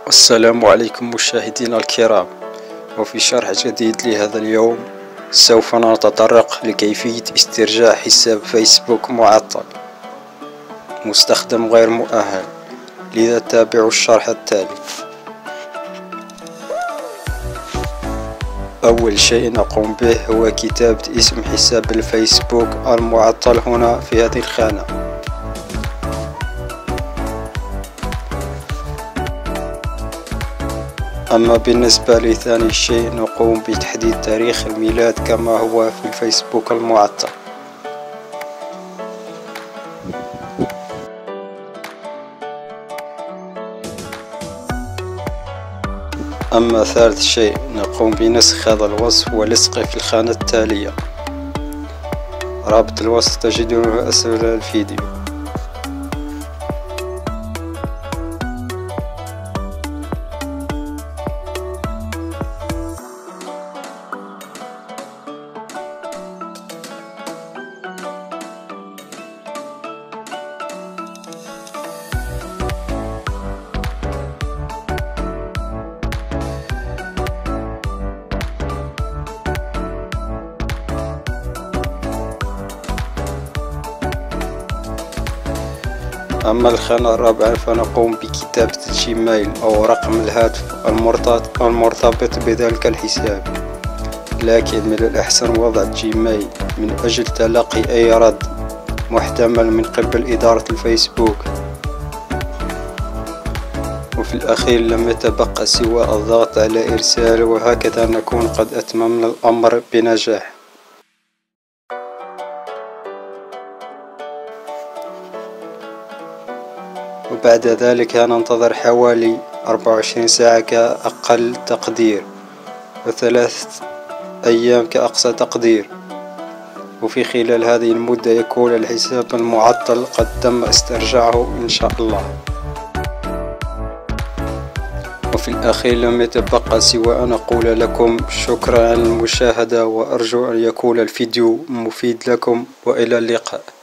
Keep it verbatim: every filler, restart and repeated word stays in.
السلام عليكم مشاهدينا الكرام، وفي شرح جديد لهذا اليوم سوف نتطرق لكيفية استرجاع حساب فيسبوك معطل مستخدم غير مؤهل، لذا تابعوا الشرح التالي. أول شيء نقوم به هو كتابة اسم حساب الفيسبوك المعطل هنا في هذه الخانة. أما بالنسبة لثاني شيء نقوم بتحديد تاريخ الميلاد كما هو في الفيسبوك المعطل. أما ثالث شيء نقوم بنسخ هذا الوصف ولصقه في الخانة التالية. رابط الوصف تجدونه أسفل الفيديو. أما الخانة الرابعة فنقوم بكتابة الجيميل أو رقم الهاتف المرتبط المرتبط بذلك الحساب، لكن من الأحسن وضع جيميل من أجل تلقي أي رد محتمل من قبل إدارة الفيسبوك. وفي الأخير لم يتبقى سوى الضغط على إرسال، وهكذا نكون قد أتممنا الأمر بنجاح. وبعد ذلك ننتظر حوالي أربعة وعشرين ساعة كأقل تقدير، وثلاثة أيام كأقصى تقدير، وفي خلال هذه المدة يكون الحساب المعطل قد تم استرجاعه إن شاء الله. وفي الأخير لم يتبقى سوى أن أقول لكم شكرا على المشاهدة، وأرجو أن يكون الفيديو مفيد لكم، وإلى اللقاء.